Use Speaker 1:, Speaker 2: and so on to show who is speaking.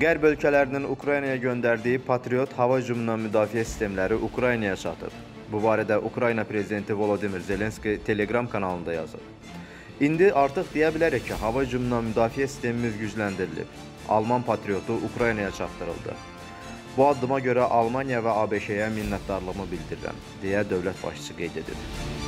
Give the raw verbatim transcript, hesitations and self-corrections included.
Speaker 1: Qərb ölkələrinin Ukraynaya göndərdiyi Patriot hava hücumundan müdafiə sistemləri Ukraynaya çatıb. Bu barədə Ukrayna prezidenti Volodimir Zelenski Telegram kanalında yazıb. İndi artıq deyə bilərik ki, hava hücumundan müdafiə sistemimiz gücləndirilib. Alman Patriotu Ukraynaya çatdırıldı. Bu addıma görə Almaniya və ABŞ-yə minnətdarlığımı bildirirəm, deyə dövlət başçısı qeyd edib.